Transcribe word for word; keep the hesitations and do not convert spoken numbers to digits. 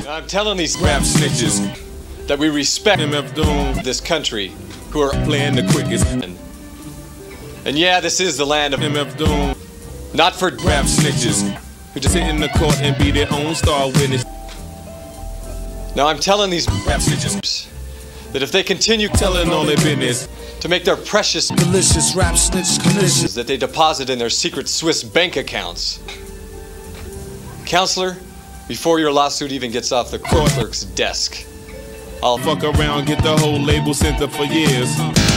I'm telling these rap snitches that we respect M F Doom, this country, who are playing the quickest. And, and yeah, this is the land of M F Doom, not for rap snitches who just sit in the court and be their own star witness. Now I'm telling these rap snitches that if they continue telling all their business, to make their precious delicious rap snitch delicious that they deposit in their secret Swiss bank accounts. Counselor, before your lawsuit even gets off the court clerk's desk, I'll fuck around, get the whole label sent up for years.